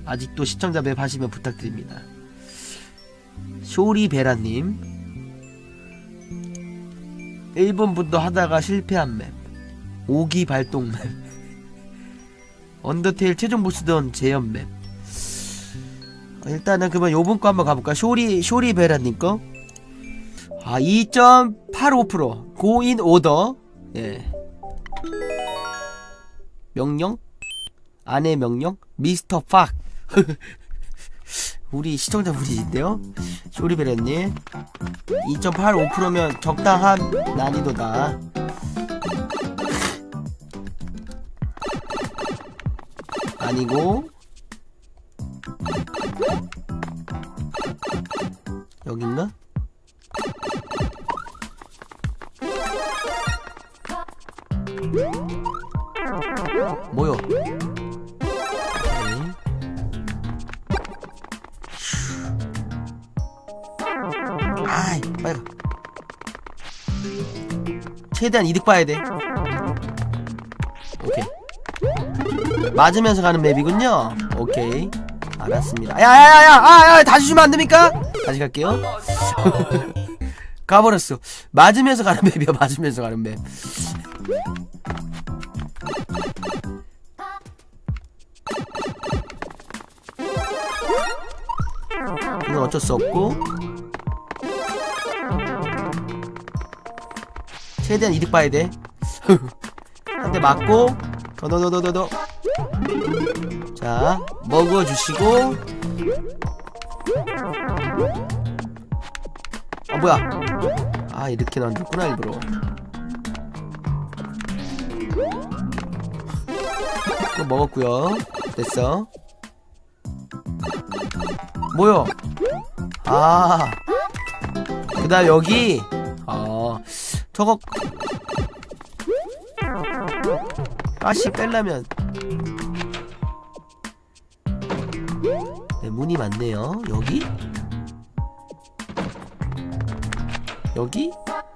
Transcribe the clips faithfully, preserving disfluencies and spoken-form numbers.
아직도 시청자 맵 하시면 부탁드립니다. 쇼리베라님, 일 분분도 하다가 실패한 맵, 오기 발동 맵, 언더테일 최종 보스던 재현 맵. 일단은 그러면 요번 거 한번 가볼까? 쇼리, 쇼리베라님 거. 아, 이 점 팔오 퍼센트 고인 오더. 예. 명령? 아내 명령? 미스터 팍. 우리 시청자분이신데요? 쇼리베라님, 이 점 팔오 퍼센트면 적당한 난이도다. 아니고 여긴가? 뭐요? 아이, 빨리 가. 최대한 이득 봐야 돼. 오케이. 맞으면서 가는 맵이군요. 오케이, 알았습니다. 야야야야, 아야, 다시 주면 안 됩니까? 다시 갈게요. 가버렸어. 맞으면서 가는 맵이야. 맞으면서 가는 맵. 이건 어쩔 수 없고, 최대한 이득 봐야 돼. 한 대 맞고, 더더더더더. 자, 먹어주시고. 아, 뭐야. 아, 이렇게 만들었구나, 일부러. 또 먹었구요. 됐어. 뭐요? 아, 그 다음 여기. 어, 저거 가시 뺄라면. 네, 문이 많네요. 여기? 여기?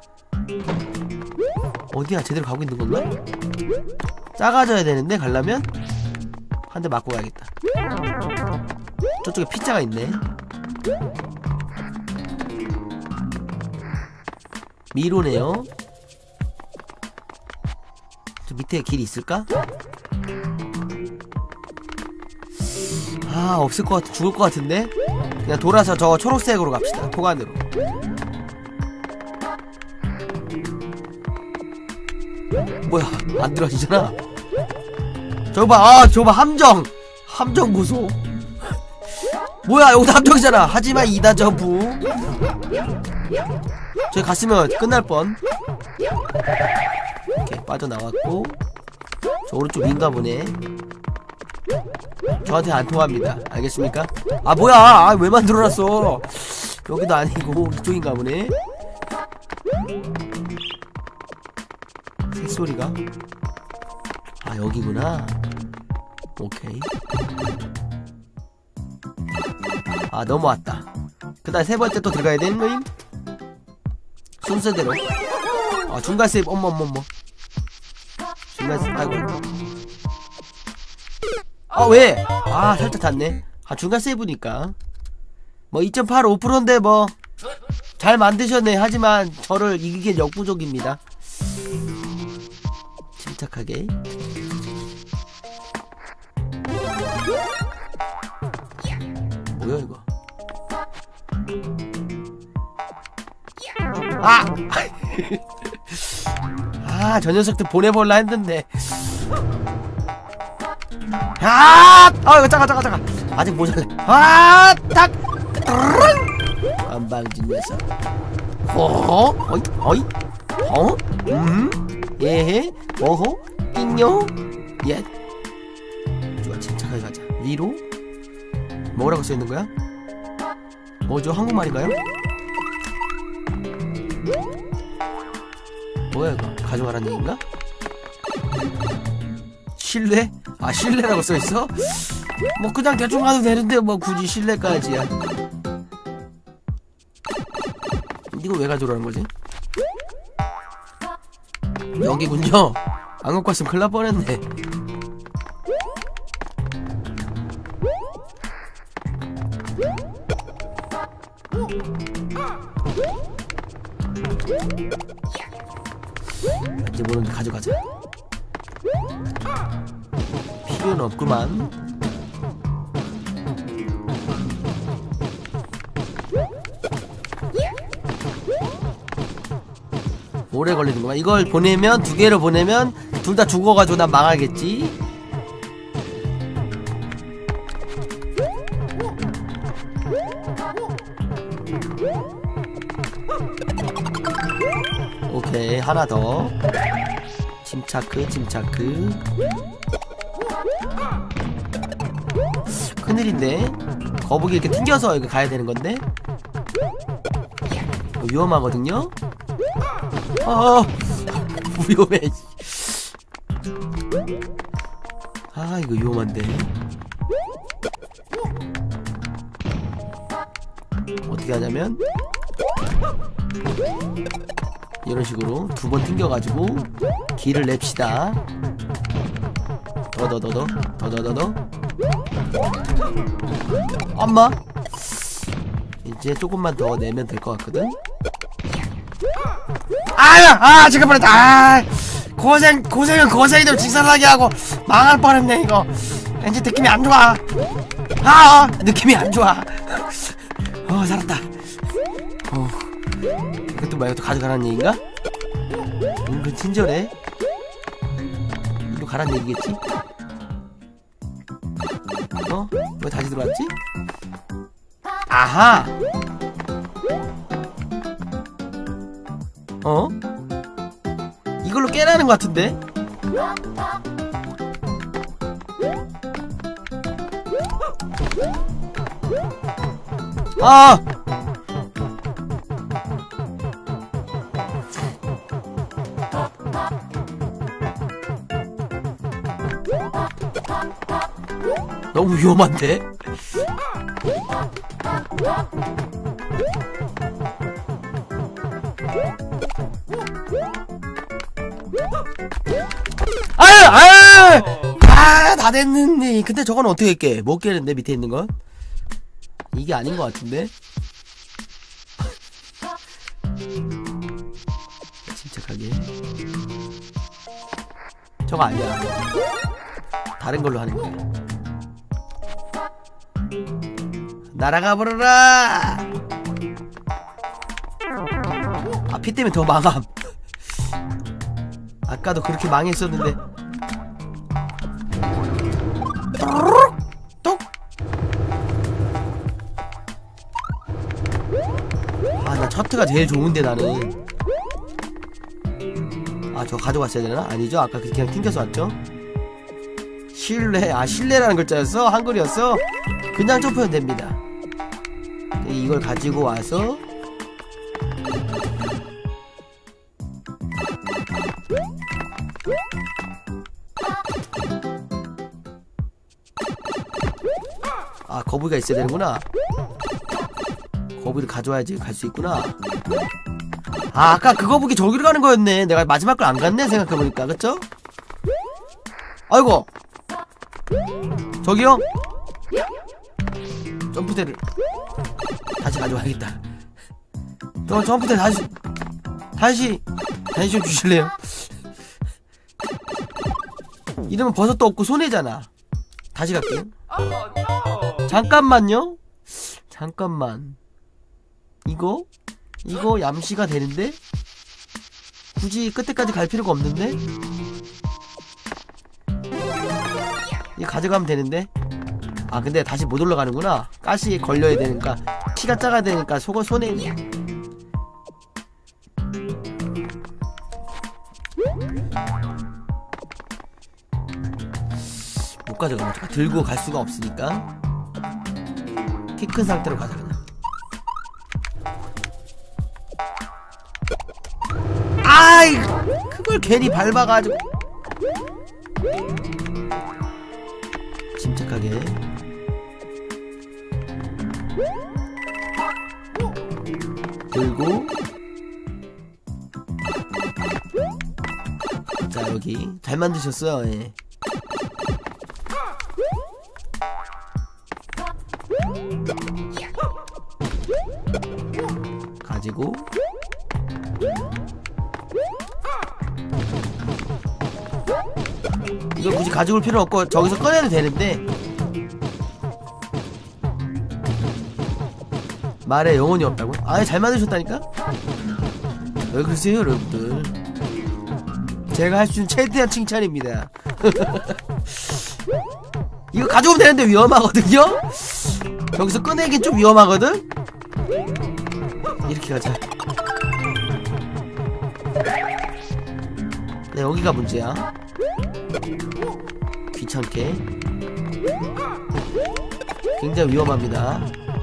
어디야? 제대로 가고 있는 건가? 작아져야 되는데 가려면 한 대 맞고 가야겠다. 저쪽에 피자가 있네. 미로네요. 저 밑에 길이 있을까? 아, 없을 것 같아. 죽을 것 같은데? 그냥 돌아서 저 초록색으로 갑시다. 토관으로. 뭐야, 안 들어가지잖아. 저거 봐, 아, 저거 봐, 함정! 함정 보소. 뭐야, 여기도 함정이잖아. 하지만 이다 저부. 저기 갔으면 끝날 뻔. 이렇게 빠져나왔고. 저 오른쪽 위인가 보네. 저한테 안 통합니다. 알겠습니까? 아, 뭐야, 아, 왜 만들어놨어. 여기도 아니고 이쪽인가 보네. 새소리가. 아, 여기구나. 오케이. 아, 넘어왔다. 그 다음 세 번째 또 들어가야 되는 거임? 순서대로. 아, 중간 세이브. 어머 어머 어머. 중간 세이브. 아이고 아이고. 아, 왜? 아, 살짝 닿네. 아, 중간 세이브니까. 뭐 이 점 팔오 퍼센트인데 뭐 잘 만드셨네. 하지만 저를 이기기엔 역부족입니다. 침착하게. 뭐야 이거? 아! 아, 저 녀석들 보내볼라 했는데. 아! 아, 이거 잠깐 잠깐 잠깐. 아직 모자래. 아! 딱! 안방진 녀석. 어? 어이? 어이? 어? 음? 예헤? 어허? 띵요? 예. 좋아, 침착하게 가자. 위로? 뭐라고 써있는 거야? 뭐죠? 한국말인가요? 뭐야 이거? 가져가라는 얘기인가? 실내? 아, 실내라고 써있어? 뭐 그냥 대충 가도 되는데 뭐 굳이 실내까지야. 이거 왜 가져오라는 거지? 여기군요. 안 갖고 왔으면 큰일 날 뻔했네. 이제 모르는 게 가져가자. 필요는 없구만. 오래 걸리는구만. 이걸 보내면, 두 개를 보내면 둘 다 죽어가지고 난 망하겠지. 오케이, 하나 더. 침차크, 침차크. 큰일인데. 거북이 이렇게 튕겨서 이거 가야 되는 건데. 어, 위험하거든요. 어, 위험해. 아, 이거 위험한데. 어떻게 하냐면 이런 식으로 두 번 튕겨가지고 길을 냅시다. 더더더더 더더더더. 엄마, 이제 조금만 더 내면 될 것 같거든. 아야! 아, 잠깐만. 아, 고생 고생은 고생이대로 직살나게 하고 망할 뻔했네. 이거 왠지 느낌이 안 좋아. 아, 느낌이 안 좋아. 어, 살았다. 어, 이것도 말고 또 가져가라는 얘기인가? 은근 친절해. 이리로 가라는 얘기겠지? 어? 왜 다시 들어왔지? 아하! 어? 이걸로 깨라는 것 같은데? 아! 너무 위험한데? 아유! 아유! 아, 다 됐는데. 근데 저건 어떻게 깨? 못 깨는데, 밑에 있는 건? 이게 아닌 것 같은데? 침착하게. 저거 아니야. 다른 걸로 하는 거야. 날아가 버려라! 아, 피 때문에 더 망함. 아까도 그렇게 망했었는데. 똑! 아, 나 첫트가 제일 좋은데, 나는. 아, 저거 가져갔어야 되나? 아니죠? 아까 그냥 튕겨서 왔죠? 실내. 아, 실내라는 글자였어? 한글이었어? 그냥 점프하면 됩니다. 이걸 가지고 와서 아, 거북이가 있어야 되는구나. 거북이를 가져와야지 갈 수 있구나. 아, 아까 그 거북이 저기로 가는 거였네. 내가 마지막 걸 안 갔네, 생각해보니까. 그쵸? 아이고, 저기요? 점프대를 다시 가져와야겠다. 저 점프대 다시 다시 다시 좀 주실래요? 이러면 버섯도 없고 손해잖아. 다시 갈게요. 잠깐만요. 잠깐만. 이거? 이거 얌시가 되는데? 굳이 끝에까지 갈 필요가 없는데? 이거 가져가면 되는데? 아, 근데 다시 못 올라가는구나. 가시에 걸려야 되니까. 키가 작아야 되니까 속어 손해네. 못 가져가. 들고 갈 수가 없으니까. 키 큰 상태로 가자, 그냥. 아이, 그걸 괜히 밟아가지고. 침착하게. 들고. 자, 여기 잘 만드셨어요. 예. 가지고 이거 굳이 가져올 필요 없고 저기서 꺼내도 되는데 말에 영혼이 없다고? 아예 잘 만드셨다니까? 왜 그러세요 여러분들. 제가 할 수 있는 최대한 칭찬입니다. 이거 가져오면 되는데 위험하거든요? 여기서 꺼내긴 좀 위험하거든? 이렇게 가자. 네, 여기가 문제야. 귀찮게 굉장히 위험합니다.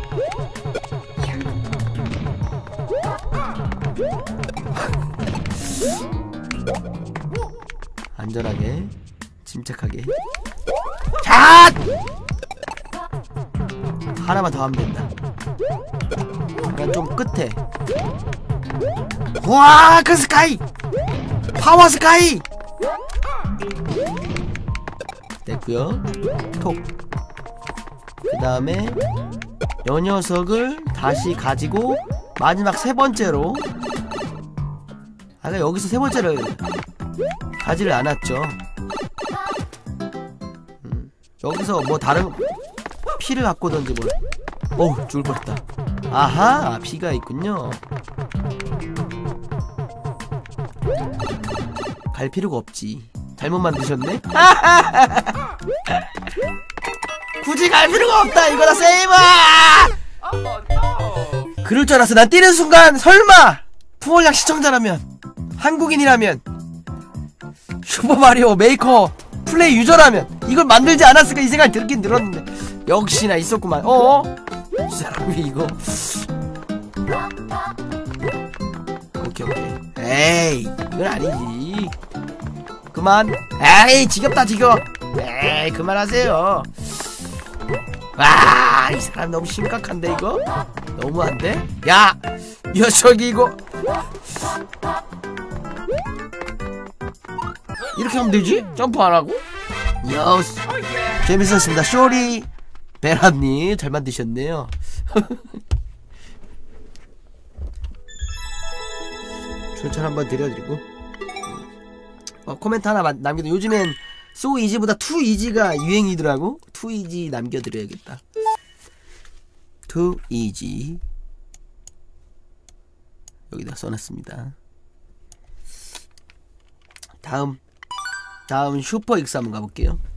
안전하게 침착하게. 자! 하나만 더 하면 된다. 약간 좀 끝에. 와, 그 스카이! 파워 스카이! 됐구요. 톡. 그 다음에 요 녀석을 다시 가지고 마지막 세 번째로. 아까 여기서 세 번째를 가지를 않았죠. 음, 여기서 뭐 다른 피를 갖고 오던지 뭘. 어우, 죽을 뻔했다. 아하, 피가 있군요. 갈 필요가 없지. 잘못 만드셨네? 굳이 갈 필요가 없다. 이거다 세이버! 그럴 줄 알았어. 난 뛰는 순간 설마 풍월량 시청자라면, 한국인이라면, 슈퍼마리오 메이커 플레이 유저라면 이걸 만들지 않았을까 이 생각이 들긴 들었는데 역시나 있었구만. 어어? 이 사람이 이거. 오케이 오케이. 에이, 이건 아니지. 그만. 에이, 지겹다 지겨워. 에이, 그만하세요. 와, 이 사람 너무 심각한데 이거? 너무한데? 야! 이 녀석이 이거 이렇게 하면 되지? 점프 안 하고? 여, 재밌었습니다. 쇼리 베라님 잘 만드셨네요. 추천 한번 드려드리고 어, 코멘트 하나 남겨도. 요즘엔 So Easy보다 Too Easy가 유행이더라고. Too Easy 남겨드려야겠다. Too Easy 여기다 써놨습니다. 다음 다음 슈퍼 익스 한번 가볼게요.